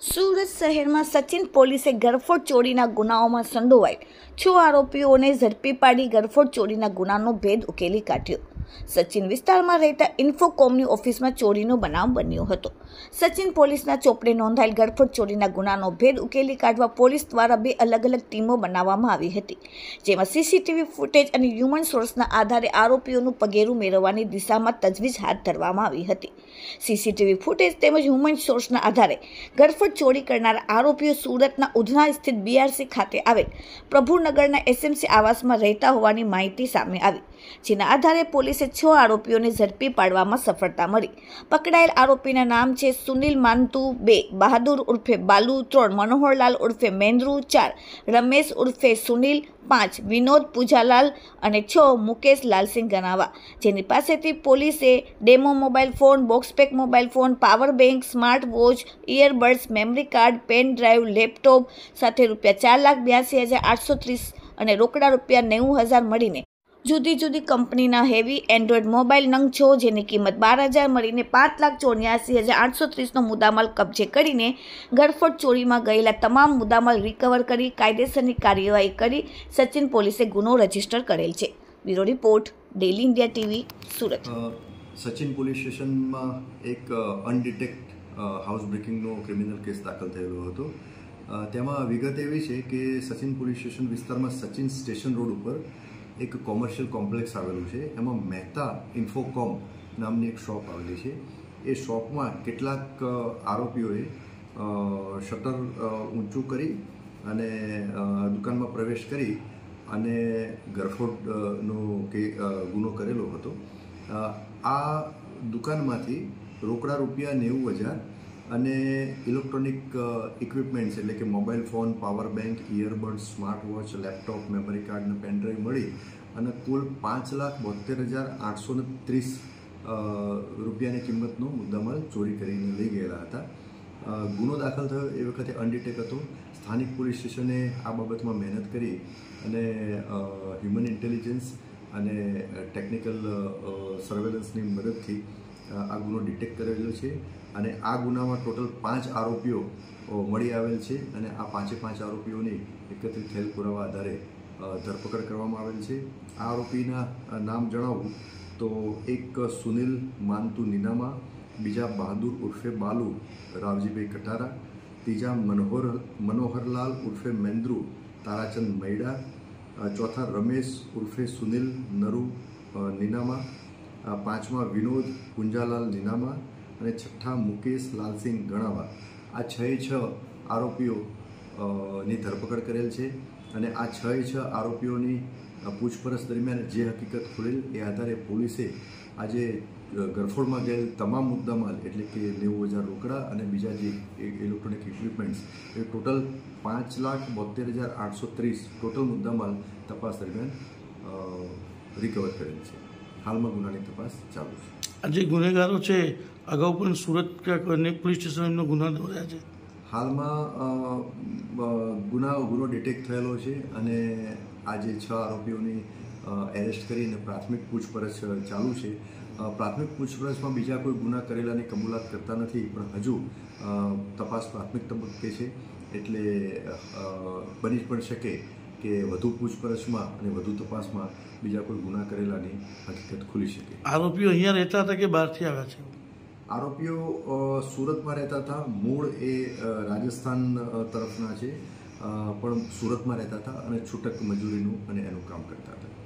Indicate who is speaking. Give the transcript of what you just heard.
Speaker 1: સુરત શહેરમાં સચિન પોલીસે ગરફોડ ચોરીના ગુનાઓમાં સંડોવાયેલ 6 આરોપીઓને ઝડપી પાડી ગરફોડ ચોરીના ગુનાનો ભેદ ઉકેલી કાઢ્યો। સચિન વિસ્તારમાં રહેતા ઇન્ફોકોમની ઓફિસમાં ચોરીનો બનાવ બન્યો હતો। સચિન પોલીસના ચોપડે નોંધાયેલ ગરફોડ ચોરીના ગુનાનો ભેદ ઉકેલી કાઢવા પોલીસ દ્વારા 2 અલગ અલગ ટીમો બનાવવામાં આવી હતી, જેમાં સીસીટીવી ફૂટેજ અને હ્યુમન સોર્સના આધારે આરોપીઓનું પગેરું મેળવવાની દિશામાં તજવીજ હાથ ધરવામાં આવી હતી। સીસીટીવી ફૂટેજ તેમજ હ્યુમન સોર્સના આધારે ગરફોડ ચોરી કરનારા આરોપીઓ સુરતના ઉધના સ્થિત બીઆરસી ખાતે આવેલ પ્રભુનગરના એસએમસી આવાસમાં રહેતા હોવાની માહિતી સામે આવી, જેના આધારે પોલીસે 6 આરોપીઓને ઝડપી પાડવામાં સફળતા મળી। પકડાયેલ આરોપીના નામ છે સુનિલ માનતુ 2, બહાદુર ઉર્ફે બાલુ 3, મનોહરલાલ ઉર્ફે મેન્દ્રુ 4, રમેશ ઉર્ફે સુનિલ 5, વિનોદ પૂજાલાલ અને 6 મુકેશ લાલસિંહ ગણાવા, જેની પાસેથી પોલીસે demo mobile phone, box pack mobile phone, power bank, smart watch, earbuds, memory card, pen drive, laptop સાથે ₹4,82,830 અને રોકડા ₹90,000 મળીને જુદી જુદી કંપનીના હેવી એન્ડ્રોઈડ મોબાઈલ નંગ 6 જેની કિંમત 12,000 મળીને ₹5,84,830નો મુદ્દામાલ કબજે કરીને ગરફોડ ચોરીમાં ગયેલા તમામ મુદ્દામાલ રિકવર કરી કાયદેસરની કાર્યવાહી કરી સચિન પોલીસે ગુનો રજીસ્ટર કરેલ છે। Bureau report, daily India TV, Surat.
Speaker 2: Sachin police સ્ટેશનમાં એક અનડિટેક્ટ હાઉસ બ્રેકિંગનો ક્રિમિનલ કેસ દાખલ થયેલો હતો। તેમાં વિગત એવી છે કે સચિન પોલીસ સ્ટેશન વિસ્તારમાં સચિન સ્ટેશન રોડ ઉપર એક કોમર્શિયલ કોમ્પ્લેક્સ આવેલું છે, એમાં મહેતા ઇન્ફોકોમ નામની એક શોપ આવેલી છે। એ શોપમાં કેટલાક આરોપીઓએ શટર ઊંચું કરી અને દુકાનમાં પ્રવેશ કરી અને ગરફોડનો ગુનો કરેલો હતો। આ દુકાનમાંથી રોકડા ₹90,000 અને ઇલેક્ટ્રોનિક ઇક્વિપમેન્ટ્સ એટલે કે mobile phone, power bank, earbud, smart watch, laptop, memory card અને પેનડ્રાઈવ મળી અને કુલ ₹5,72,830 રૂપિયાની કિંમતનો મુદ્દામાલ ચોરી કરીને લઈ ગયેલા હતા। ગુનો દાખલ થયો એ વખતે અનડિટેક હતો। સ્થાનિક પોલીસ સ્ટેશને આ બાબતમાં મહેનત કરી અને હ્યુમન ઇન્ટેલિજન્સ અને ટેકનિકલ સર્વેલન્સની મદદથી આ ગુનો ડિટેક્ટ કરેલો છે અને આ ગુનામાં ટોટલ 5 આરોપીઓ મળી આવેલ છે અને આ 5 આરોપીઓની એકત્રિત થયેલ પુરાવા આધારે ધરપકડ કરવામાં આવેલ છે। આ આરોપીના નામ જણાવું તો એક સુનિલ માનતુ નીનામા, બીજા બહાદુર ઉર્ફે બાલુ રાવજીભાઈ કટારા, ત્રીજા મનોહરલાલ ઉર્ફે મેન્દ્રુ તારાચંદ મૈડા, ચોથા રમેશ ઉર્ફે સુનિલ નરુ નીનામા, 5મા વિનોદ પુંજાલાલ નીનામા અને 6ઠા મુકેશ લાલસિંહ ગણાવા। આ 6 આરોપીઓની ધરપકડ કરેલ છે અને આ 6 આરોપીઓની પૂછપરછ દરમિયાન જે હકીકત ખુલેલ એ આધારે પોલીસે આજે ગરફોડમાં ગયેલ તમામ મુદ્દામાલ એટલે કે 90,000 રોકડા અને બીજા જે ઇલેક્ટ્રોનિક ઇક્વિપમેન્ટ્સ એ ટોટલ ₹5,72,830 ટોટલ મુદ્દામાલ તપાસ દરમિયાન રિકવર કરેલ છે। હાલમાં ગુનાની તપાસ ચાલુ છે।
Speaker 3: આ જે ગુનેગારો છે અગાઉ પણ સુરત પોલીસ સ્ટેશનનો ગુનો નોંધ્યા છે।
Speaker 2: હાલમાં ગુનો ડિટેક્ટ થયેલો છે અને આજે 6 આરોપીઓની એરેસ્ટ કરીને પ્રાથમિક પૂછપરછ ચાલુ છે। પ્રાથમિક પૂછપરછમાં બીજા કોઈ ગુના કરેલાની કબૂલાત કરતા નથી, પણ હજુ તપાસ પ્રાથમિક તબક્કે છે, એટલે બની પણ શકે કે વધુ પૂછપરછમાં અને વધુ તપાસમાં બીજા કોઈ ગુના કરેલાની હકીકત ખુલી શકે।
Speaker 3: આરોપીઓ અહીંયા રહેતા હતા કે બહારથી આવ્યા છે?
Speaker 2: આરોપીઓ સુરતમાં રહેતા હતા। મૂળ એ રાજસ્થાન તરફના છે, પણ સુરતમાં રહેતા હતા અને છૂટક મજૂરીનું અને એનું કામ કરતા હતા।